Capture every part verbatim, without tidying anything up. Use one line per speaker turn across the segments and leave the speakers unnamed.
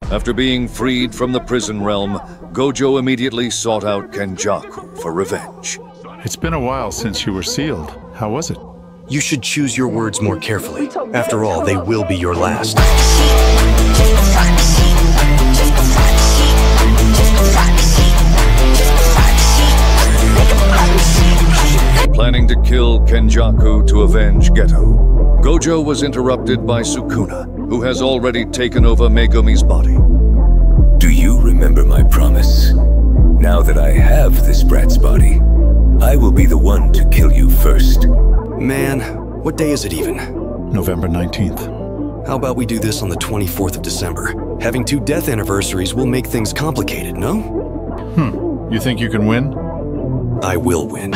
After being freed from the prison realm, Gojo immediately sought out Kenjaku for revenge.
It's been a while since you were sealed. How was it?
You should choose your words more carefully. After all, they will be your last.
Planning to kill Kenjaku to avenge Geto, Gojo was interrupted by Sukuna, who has already taken over Megumi's body.
Do you remember my promise? Now that I have this brat's body, I will be the one to kill you first.
Man, what day is it even?
November nineteenth.
How about we do this on the twenty-fourth of December? Having two death anniversaries will make things complicated, no?
Hmm. You think you can win?
I will win.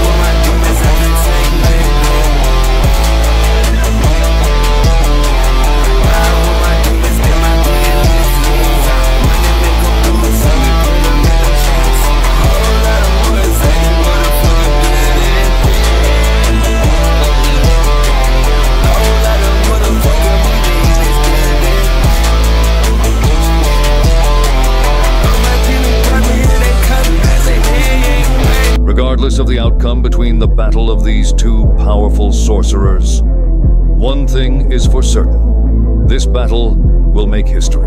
Regardless of the outcome between the battle of these two powerful sorcerers, one thing is for certain. This battle will make history.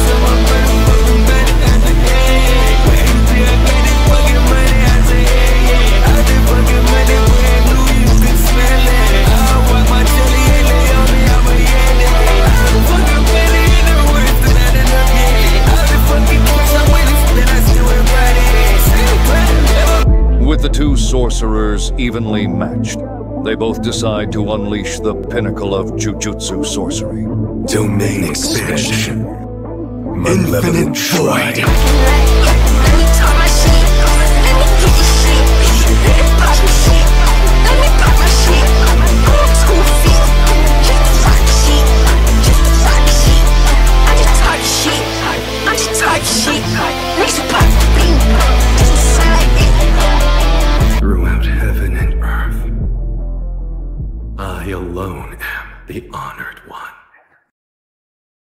With the two sorcerers evenly matched, they both decide to unleash the pinnacle of jujutsu sorcery.
Domain expansion. Infinite void.
Throughout heaven and earth, I alone am the honored one.